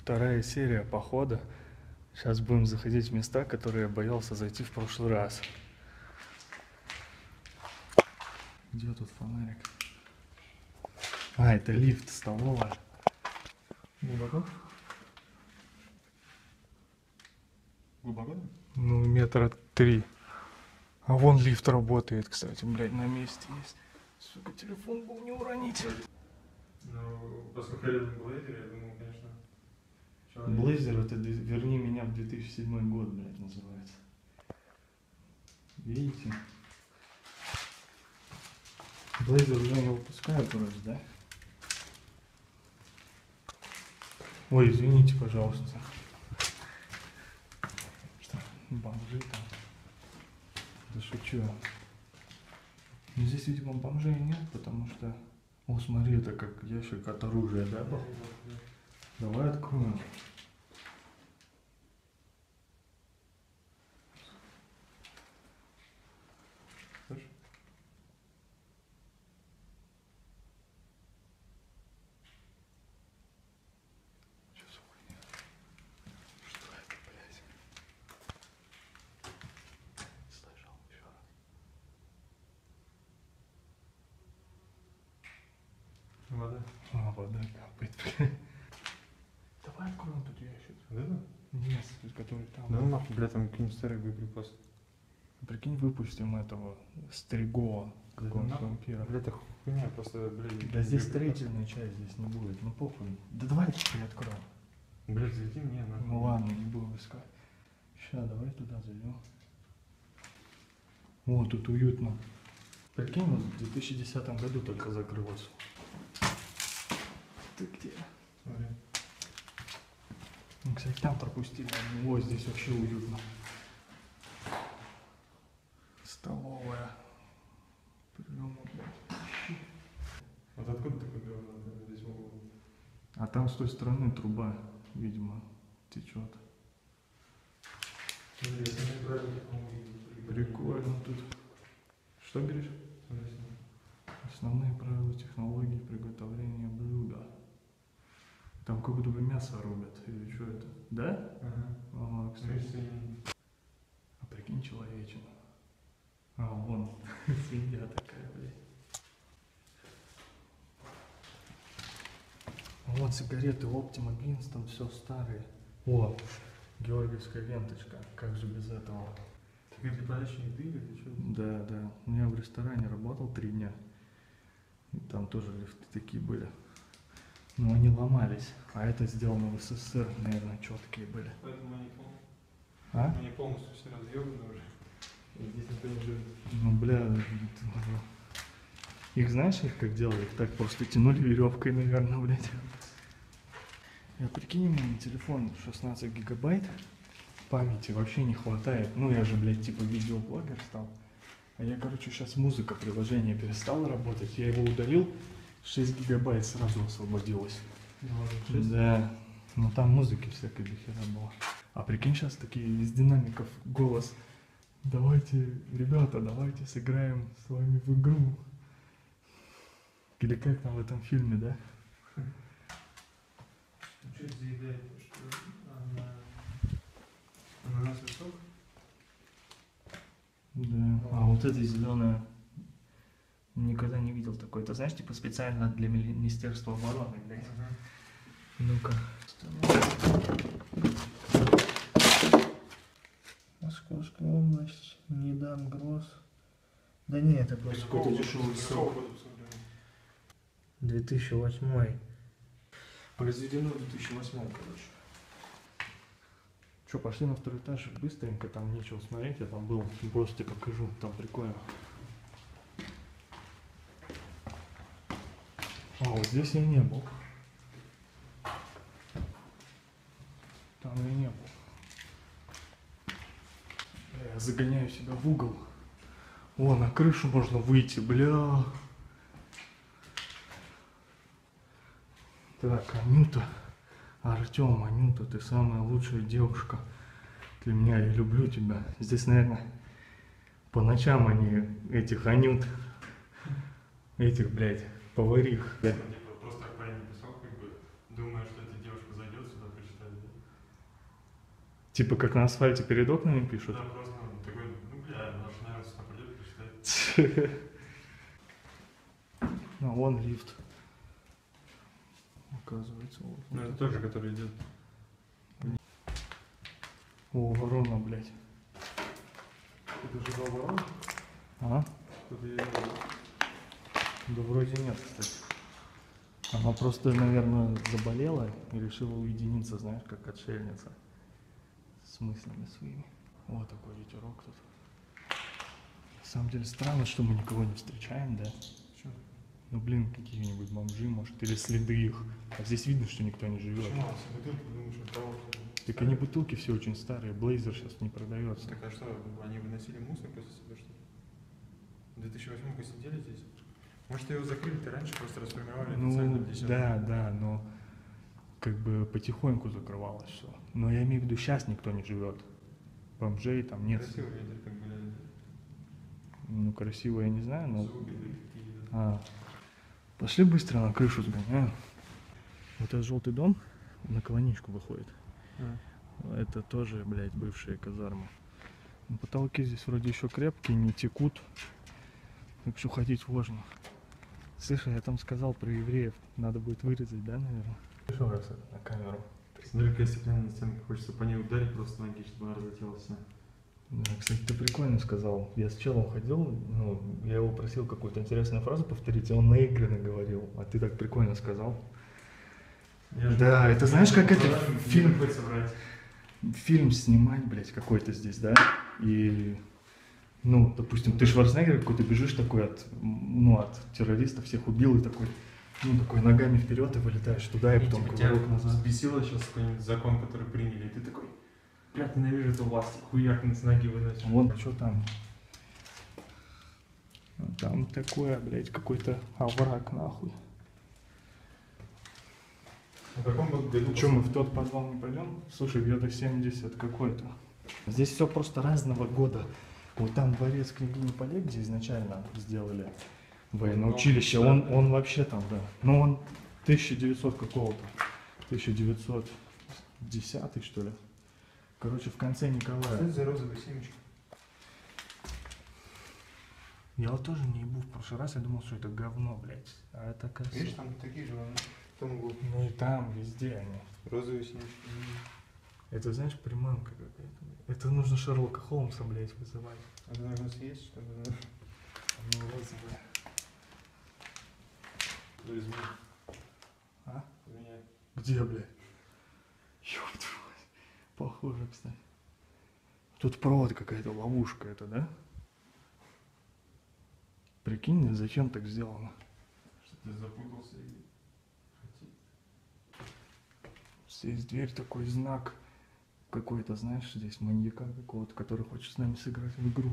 Вторая серия похода. Сейчас будем заходить в места, которые я боялся зайти в прошлый раз. Где тут фонарик? А, это лифт, столовая. Глубоко? Глубоко? Ну, метра 3. А вон лифт работает, кстати, блядь, на месте есть. Сука, телефон был не уронить. Ну, поскольку я рядом Блейзер, я думал, конечно... Блейзер, это «Верни меня в 2007 год», блядь, называется. Видите? Блейзер уже не выпускают вроде, да? Ой, извините, пожалуйста. Что, бомжи там? Да шучу. Ну, здесь, видимо, бомжей нет, потому что... О, смотри, это как ящик от оружия, да? Давай откроем. Слышь? Что за хуйня? Что это, блядь? Слышал еще раз. Вода. А, вода капает, блядь. Давай откроем тут ящик. Вот это? Нет, который там. Да нахуй, бля, там какие-нибудь старые боеприпасы. Прикинь, выпустим этого Стригова, какого-нибудь нахуй. вампира. Бля, это хуйня, просто, блядь... Да здесь строительная часть здесь не будет, ну похуй. Да давай приоткроем. Блядь, зайди мне, нахуй. Ну ладно, не будем искать. Сейчас, давай туда зайдем. О, тут уютно. Прикинь, вот в 2010 году только закрылось. Ты где? Смотри. Ну, кстати, там пропустили. О, здесь вообще уютно. Столовая. Приема, блядь. Вот откуда такой говно здесь могу? А там с той стороны труба, видимо, течет. Прикольно тут. Что говоришь? Основные правила технологии приготовления блюда. Там как будто бы мясо рубят. Или что это? Да? Ага. Ага, кстати. А прикинь, человечина. А, вон, свинья такая, блядь. Вот сигареты Optima Beans, там все старые. О, георгиевская ленточка. Как же без этого? Так это подача еды или что? Да, да. У меня в ресторане работал 3 дня. И там тоже лифты такие были. Но они ломались. А это сделано в СССР, наверное, четкие были. Поэтому А? они полностью все разъебаны уже. И здесь никто не живет. Ну, бля, их знаешь, их как делали? Их так просто тянули веревкой, наверное, блядь. Я прикинь, у меня телефон 16 гигабайт. Памяти вообще не хватает. Ну, я же, блядь, типа видеоблогер стал. А я, короче, сейчас музыка, приложение перестало работать. Я его удалил, 6 гигабайт сразу освободилось. Да, ну там музыки всякой дохера было. А прикинь, сейчас такие из динамиков голос. Давайте, ребята, давайте сыграем с вами в игру. Или как там в этом фильме, да? Что это заедает? Ананас и сок? Да. А вот это зеленое. Никогда не видел такой. Это знаешь, типа специально для Министерства обороны, блядь. Ага. Ну-ка. Московская область, Недам Гросс. Да нет, это просто какой-то дешевый сок. 2008. Произведено в 2008, короче. Че, пошли на второй этаж быстренько, там нечего смотреть, я там был, просто тебе покажу, там прикольно. А, вот здесь я не был. Там я не был. Бля, я загоняю себя в угол. О, на крышу можно выйти, бля. Так, Анюта. Артем, Анюта, ты самая лучшая девушка для меня, я люблю тебя. Здесь, наверное, по ночам они этих Анют, этих, блядь, поварих. Типа просто так парень написал, как бы, думая, что эта девушка зайдет сюда, прочитает. Типа как на асфальте перед окнами пишут. Да, просто он такой, ну, бля, наша, наверное, сюда придет, прочитает. А вон лифт. Оказывается, вот. Ну, это тот же, который идет. О, ворона, блядь. Это же два ворона? А? Тут я... Да вроде нет, кстати. Она просто, наверное, заболела и решила уединиться, знаешь, как отшельница. С мыслями своими. Вот такой ветерок тут. На самом деле странно, что мы никого не встречаем, да? Почему? Ну блин, какие-нибудь бомжи, может, или следы их. А здесь видно, что никто не живет. Почему? А все бутылки, думаешь, от того, что... Так они бутылки все очень старые, Блейзер сейчас не продается. Так а что, они выносили мусор после себя, что ли? В 2008 году сидели здесь? Может, его закрыли-то раньше, просто расформировали официально Ну, в 10-м? да, но как бы потихоньку закрывалось все. Но я имею в виду, сейчас никто не живет. Бомжей там нет. Красиво видели, как были Ну, красиво я не знаю, но... звуки такие. А, пошли быстро на крышу сгоняю. Вот этот желтый дом на Колоничку выходит. Это тоже, блядь, бывшие казармы. Но потолки здесь вроде еще крепкие, не текут. Так что ходить можно. Слышь, я там сказал про евреев. Надо будет вырезать, да, наверное? Еще раз это на камеру. Смотри, какая стеклянная стенка, хочется по ней ударить просто ноги, чтобы она разлетелась вся. Да, кстати, ты прикольно сказал. Я с челом ходил, ну, я его просил какую-то интересную фразу повторить, и он наигранно говорил. А ты так прикольно сказал. Да, это знаешь, как это фильм... Фильм снимать, блядь, какой-то здесь, да? И, ну, допустим, ты Шварценеггер какой-то бежишь такой от, ну, от террористов, всех убил и такой, ну, такой ногами вперед и вылетаешь туда, и потом кувырок назад. Взбесило сейчас какой-нибудь закон, который приняли, и ты такой, блядь, ненавижу эту власть, хуяк с ноги выносишь. Вон, что там? Там такое, блядь, какой-то овраг, нахуй. В каком году? Че, мы в тот подвал не пойдем? Слушай, где-то 70 какой-то. Здесь все просто разного года. Вот там дворец княгини Полек, где изначально сделали военное училище, он вообще там, да. Ну он 1900 какого-то. 1910 что ли. Короче, в конце Николая. Что это за розовые семечки? Я вот тоже не ебу в прошлый раз, я думал, что это говно, блядь. А это красиво. Видишь, там такие же, в том углу. Ну и там, везде они. Розовые семечки. Это, знаешь, приманка какая-то. Это нужно Шерлока Холмса, блядь, вызывать. Это нужно съесть, чтобы... Ну, розовые. Извини. А? Извиняй. Где, блядь? Ёб твою мать. Похоже, кстати. Тут провод какая-то, ловушка это, да? Прикинь, зачем так сделано? Что ты запутался и... Здесь дверь, такой знак какой-то, знаешь, здесь маньяка какого-то, который хочет с нами сыграть в игру.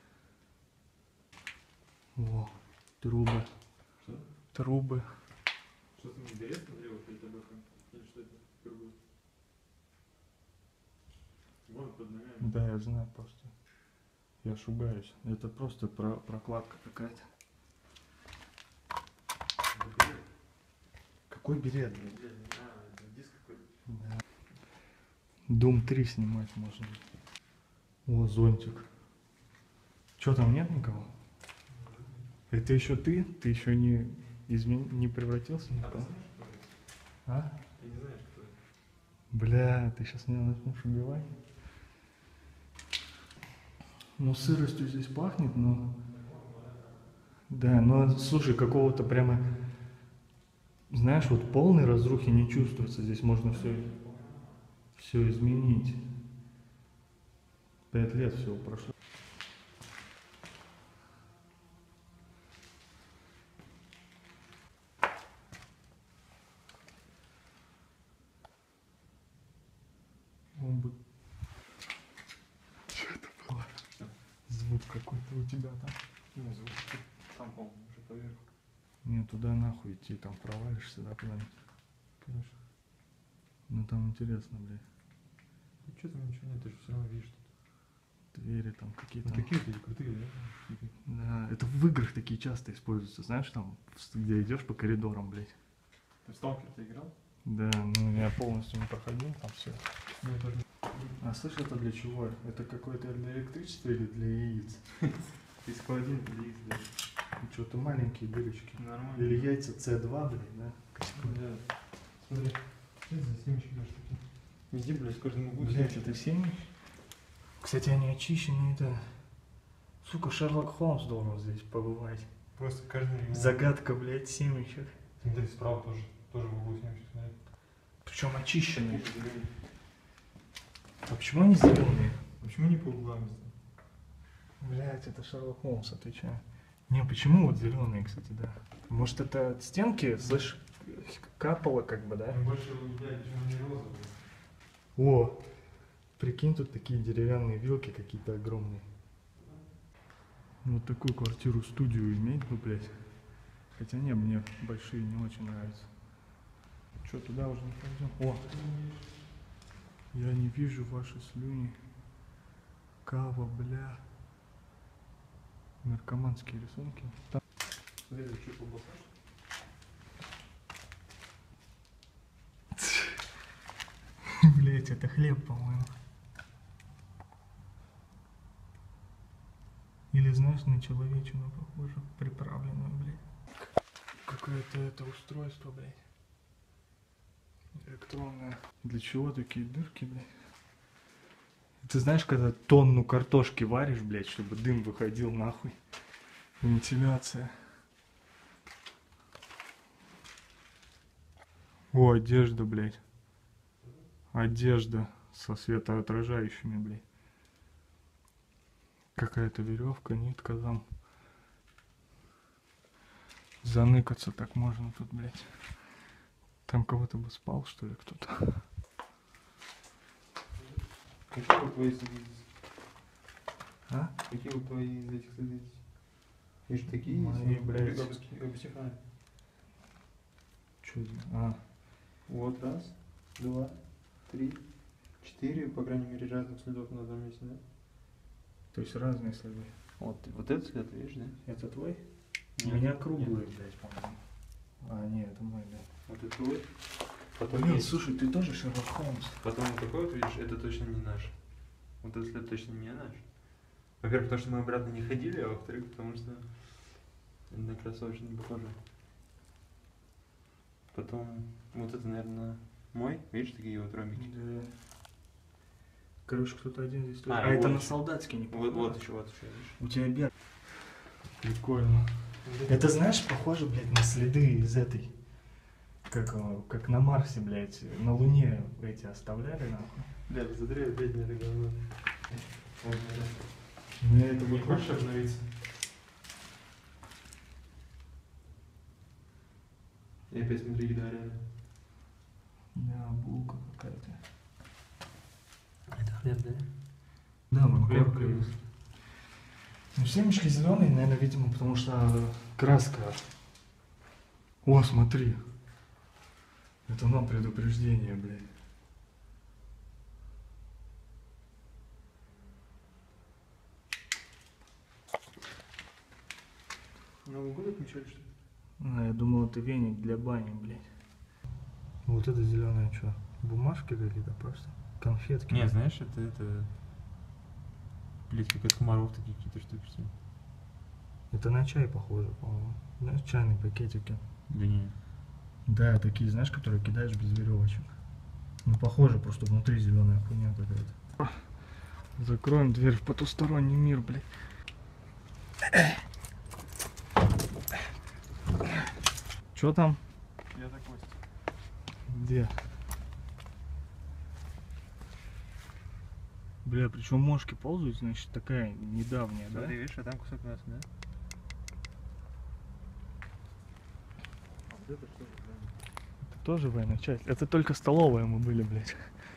О, трубы. Что? Трубы. Что ты не берешь налево перед тобой? Или что это? Другое. Вон под ногами. Да, я знаю просто. Я шугаюсь. Это просто прокладка какая-то. Какой берет, блин? Это диск какой-то. Да. Дом 3 снимать можно. О, зонтик. Че, там нет никого? Это еще ты? Ты еще не превратился А ты никого? знаешь, кто это? А? Ты не знаешь, кто это? Бля, ты сейчас меня начнешь убивать? Ну, сыростью здесь пахнет, но... Да, но, слушай, какого-то прямо... Знаешь, вот полной разрухи не чувствуется. Здесь можно все изменить. 5 лет всего прошло. Он бы... Что это было? Звук какой-то у тебя там. Ну, звук. Там, по-моему, уже поверху. Не, туда нахуй идти, там провалишься, да, куда-нибудь. Конечно. Ну там интересно, блядь. Ну, что там ничего нет, ты же все равно видишь. Двери там какие-то. Ну, такие вот эти крутые, да? Да, это в играх такие часто используются, знаешь, там, где идешь по коридорам, блядь. Ты в Сталкер ты играл? Да, ну я полностью не проходил там все. Ну, это же... А слышь, это для чего? Это какое-то для электричества или для яиц? Из холодильника яиц, да. Что-то маленькие дырочки. Нормально. Или яйца С2, блин, да? Да. Смотри. Что это за семечки даже такие? Везде, блядь, в каждом углу. Блять, это семечки? Кстати, они очищенные, да. Сука, Шерлок Холмс должен здесь побывать. Просто каждый... Загадка, блядь, семечек. Смотри, справа тоже в углу семечки, смотри. Причем очищенные. А почему они зеленые? Почему не по углам? Блять, это Шерлок Холмс, отвечаю. Не, почему вот зеленые, кстати, да? Может, это от стенки, слышь, капало как бы, да? Больше, блядь, почему не розовые? О, прикинь, тут такие деревянные вилки какие-то огромные. Вот такую квартиру-студию иметь бы, блядь. Хотя не, мне большие не очень нравятся. Что, туда уже не пойдем? О, я не вижу ваши слюни. Кава, бля. Наркоманские рисунки. Там... Смотри, это что, колбаса? Блять, это хлеб, по-моему. Или, знаешь, на человечину похоже, приправленную, блядь. Какое-то это устройство, блядь. Электронное. Для чего такие дырки, блядь? Ты знаешь, когда тонну картошки варишь, блядь, чтобы дым выходил нахуй? Вентиляция. О, одежда, блядь. Одежда со светоотражающими, блядь. Какая-то веревка, нитка там. Заныкаться так можно тут, блядь. Там кого-то бы спал, что ли, кто-то. Какие вот твои садитесь? А? Какие вот твои из этих садитесь? Видишь, такие Мои, есть, блядь. обсихают. Чё за... А, Вот, раз, два, три, четыре, по крайней мере, разных следов на одном месте, да? то есть разные следы. Вот этот след, видишь, да? Это твой? У Нет, меня нет. круглые, блядь, по-моему. А, нет, это мой, да. Вот это твой. Потом Блин, есть. слушай, ты тоже Шерлок Холмс. Потом вот такой вот, видишь, это точно не наш. Вот этот след точно не наш. Во-первых, потому что мы обратно не ходили, а во-вторых, потому что на кроссовочек не похоже. Потом, вот это, наверное, мой. Видишь, такие вот ромбики? Да. Короче, кто-то один здесь тоже. А, А, это вот на еще. солдатский не Вот, похоже. вот еще, видишь. У тебя бег. Прикольно. Это, знаешь, похоже, блядь, на следы из этой. Как на Марсе, блядь, на Луне эти оставляли, нахуй. Да, посмотри, опять не это говно. Мне это Не вот хочешь обновиться? И опять смотри, еда рядом. Да, булка какая-то. Это хлеб, да? Да, Ну, хлеб морковка хлеб. есть. Ну, семечки зеленые, наверное, видимо, потому что краска. О, смотри. Это нам предупреждение, блядь. Новый год отмечали, что ли? А, я думал, это веник для бани, блядь. Вот это зеленое что? Бумажки какие-то просто? Конфетки? Не, знаешь, это... Блять, как от комаров такие какие-то штуки, что ли? Это на чай похоже, по-моему. Знаешь, чайные пакетики. Да не. Да, такие, знаешь, которые кидаешь без веревочек. Ну, похоже, просто внутри зеленая хуйня какая-то. Закроем дверь в потусторонний мир, блядь. Чё там? Я такой. Где? Бля, причем мошки ползают, значит, такая недавняя, да? Смотри, видишь, а там кусок мяса, да? А вот это что? Это тоже военная часть. Это только столовая мы были, блядь.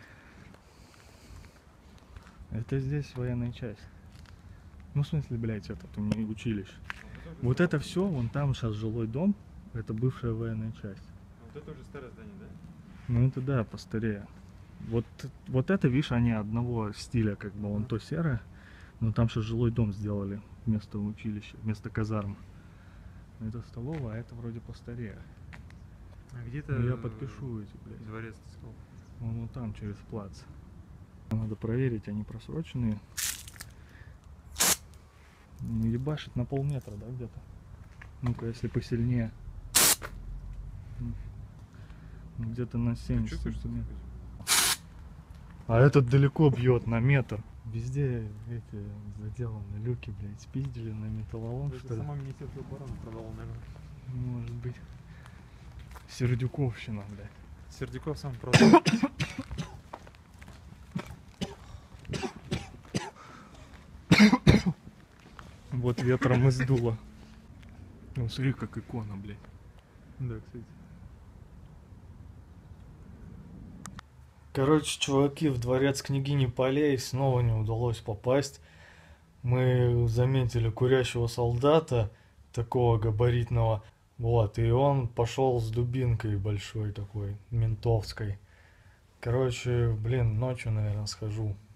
Это здесь военная часть. Ну, в смысле, блядь, это у меня училище. Вот это все, вон там сейчас жилой дом, это бывшая военная часть. Вот это уже старое здание, да? Ну это да, постарее. Вот это, видишь, они одного стиля, как бы, он то серое, но там сейчас жилой дом сделали вместо училища, вместо казарм. Это столовая, а это вроде постарее. А где-то... Ну, я подпишу эти, блядь. Дворец, ты сказал. Вон там, через плац. Надо проверить, они просроченные. Ну, ебашит на полметра, да, где-то? Ну-ка, если посильнее. Ну, где-то на 70 сантиметров. А этот далеко бьет, на метр. Везде эти заделаны люки, блядь, спиздили на металлолом, что ли? Сама министерство обороны продала, наверное. Может быть. Сердюковщина, блядь. Сердюков сам продал. Вот ветром и сдуло. Ну, смотри, как икона, блядь. Да, кстати. Короче, чуваки, в дворец княгини Полей снова не удалось попасть. Мы заметили курящего солдата, такого габаритного. Вот, и он пошел с дубинкой большой такой, ментовской. Короче, блин, ночью, наверное, схожу.